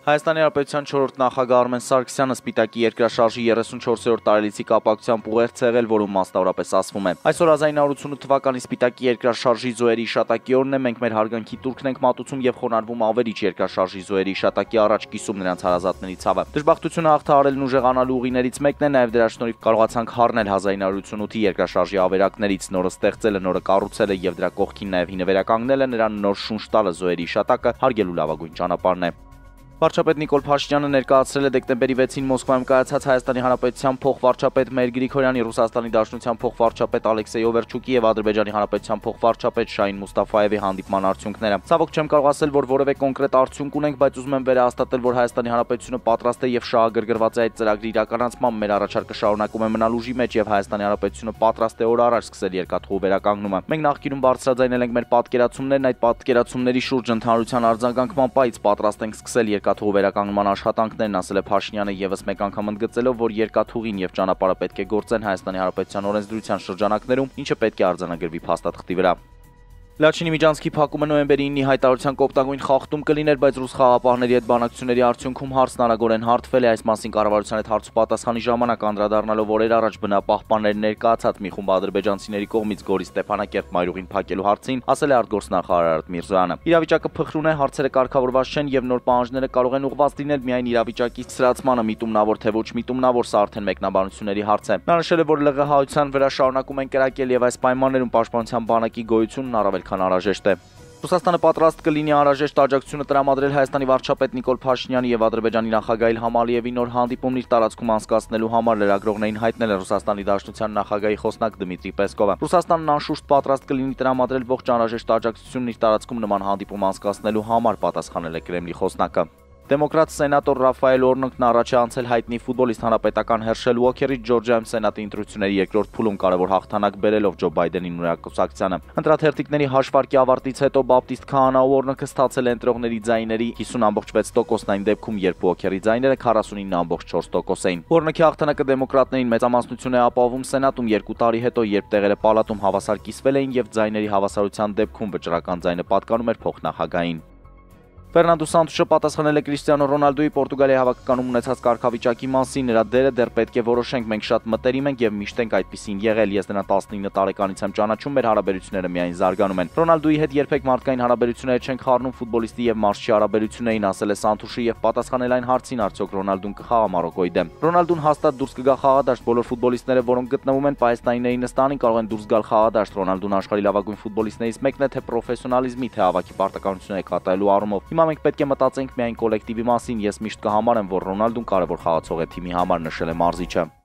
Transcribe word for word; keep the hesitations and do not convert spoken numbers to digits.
Հայաստանի Հանրապետության չորրորդ նախագահ Արմեն Սարգսյանը Սպիտակի երկրաշարժի երեսունչորսերորդ տարելիցի կապակցությամբ ուղերձ եղել, որում մասնավորապես ասվում է. Այսօր հազար ինը հարյուր ութսունութ թվականի Սպիտակի երկրաշարժի զոհերի հիշատակի օրն է, մենք մեր հարգանքի տուրքն ենք մատուցում եւ խոնարհվում ավերիչ երկրաշարժի զոհերի հիշատակի առաջ կիսում նրանց հարազատների ցավը։ Դժբախտությունը հաղթահարելն ու ժեղանալու ուղիներից մեկն է, նաեւ դրա շնորհիվ կարողացանք խառնել հազար ինը հարյուր ութսունութի երկրաշարժի ավերակներից, նորը ստեղծելը, նորը կառուցելը եւ դրա կողքին նաեւ հինը վերականգնելը, նրան նոր շունչ տալը զոհերի հիշատակը հարգելու լավագույն ճանապարհն է։ Վարչապետ Նիկոլ Փաշինյանը ներկայացրել է դեկտեմբերի վեցին Մոսկվայում կայացած Հայաստանի Հանրապետության փոխվարչապետ Մհեր Գրիգորյանի, Ռուսաստանի Դաշնության փոխվարչապետ Ալեքսեյ Օվերչուկի եւ Ադրբեջանի Հանրապետության փոխվարչապետ Շահին Մուստաֆայևի հանդիպման արդյունքները։ Ցավոք չեմ կարող ասել, որ որևէ կոնկրետ արդյունք ունենք, բայց ուզում եմ վերահաստատել, որ Հայաստանի Հանրապետությունը պատրաստ է եւ շահագրգռված է այդ ծրագրի իրականացման, մեր առաջարկը շարունակում է մնալ ուժի մեջ եւ Հայաստանի Հանրապետությունը պատրաստ է օր առաջ սկսել երկաթուղու վերականգնումը։ Մենք նախկինում բարձրաձայնել ենք մեր պատկերացումներն, այդ պատկերացումների շուրջ ընդհանրության արձագանքման պայծ պատրաստ ենք սկսել երկաթուղու վերականգնման աշխատանքներն, ասել է Փաշինյանը եւս մեկ անգամ ընդգծելով, որ երկաթուղին եւ ճանապարհը պետք է գործեն Հայաստանի Հանրապետության օրենսդրության շրջանակներում, ինչը պետք է արձանագրվի փաստաթղթի վրա։ Լաչինի միջանցքի փակումը նոյեմբերի ինի հայտարարության կոպտագույն խախտում կլիներ, բայց ռուս խաղապահների հետ բանակցությունների արդյունքում հարցն արագորեն հարթվել է, այս մասին կառավարության հետ հարցուպատասխանի ժամանակ անդրադառնալով օրեր առաջ բնապահպաններ ներկայացած մի խումբ ադրբեջանցիների կողմից Գորի Ստեփանակերտ մայրուղին փակելու հարցին, ասել է արտգործնախարար Արարատ Միրզոյանը։ Իրավիճակը փխրուն է, հարցերը կարգավորված չեն եւ նոր պահանջները կարող են ուղղված լինել միայն իրավիճակի ցրացմանը, միտումնավոր թե ոչ միտումնավոր, սա արդեն մեկնաբանությունների հարց է։ Նա նշել է, որ ԼՂՀ-ության վրա շարունակում են կրակել եւ այս պայմաններում պաշտպանության բանակի գոյությունն առավել քան անհրաժեշտ է։ Ռուսաստանը պատրաստ կլինի անհրաժեշտ աջակցությունը տրամադրել Հայաստանի վարչապետ Նիկոլ Փաշինյանի եւ Ադրբեջանի նախագահ Իլհամ Ալիևի նոր հանդիպումն իր տարածքում անցկացնելու համար լրագրողներին հայտնել է Ռուսաստանի Դաշնության նախագահի խոսնակ Դմիտրի Պեսկովը։ Ռուսաստանն անշուշտ պատրաստ կլինի տրամադրել ողջ անհրաժեշտ աջակցությունն իր տարածքում նման հանդիպում անցկացնելու համար, պատասխանել է Կրեմլի խոսնակը։ Դեմոկրատ սենատոր Ռաֆայել Օրնոկն առաջ է անցել հայտնի ֆուտբոլիստ հանրապետական Հերշել Ուոքերի Ջորջիայում սենատի ընտրությունների երկրորդ փուլում կարևոր հաղթանակ բերելով Ջո Բայդենին ու նրա կուսակցությանը։ Ընտրաթերթիկների հաշվարկի ավարտից հետո Բապտիստ Քահանա ու Օրնոկը ստացել են ընտրողների ձայների հիսուն բացի վեց տոկոսն այն դեպքում, երբ Ուոքերի ձայները քառասունինը բացի չորս տոկոս էին։ Օրնոկի հաղթանակը դեմոկրատներին մեծամասնություն է ապահովում սենատում երկու տարի հետո, երբ տեղերը պալատում հավասար կիսվել էին եւ ձայների հավասարության դեպքում վճռական ձայնը պատկանում էր փոխնախագահային։ Ֆերնանդո Սանտուշը պատասխանել է Կրիստիանո Ռոնալդոյի Պորտուգալիայի հավաքականում ունեցած կարգավիճակի մասին, նրա դերը դեռ պետք է որոշենք, մենք շատ մտերիմ ենք եւ միշտ ենք այդպիսին եղել, ես նրան տասնինը տարեկանից եմ ճանաչում, մեր հարաբերությունները միայն զարգանում են։ Ռոնալդոյի հետ երբեք մարդկային հարաբերություններ չենք խառնում, ֆուտբոլիստի եւ մարզչի հարաբերություն էին, ասել է Սանտուշը եւ պատասխանել այն հարցին, արդյոք Ռոնալդուն կխաղա Մարոկոյի դեմ։ Ռոնալդուն հաստատ դուրս կգա խաղադաշտ, բոլոր ֆուտբոլիստները, որոնք գտնվում են Պայեստայինների նստանին, կարող են դուրս գալ խաղադաշտ։ Ռոնալդուն աշխարհի լավագույն ֆուտբոլիստներից մեկն է, թե պրոֆեսիոնալիզմի, թե հավաքի պարտականությունները կատարելու առումով։ Հիմա մենք պետք է մտածենք միայն կոլեկտիվի մասին, ես միշտ կհամարեմ, որ Ռոնալդուն կարևոր խաղացող է թիմի համար, նշել է մարզիչը։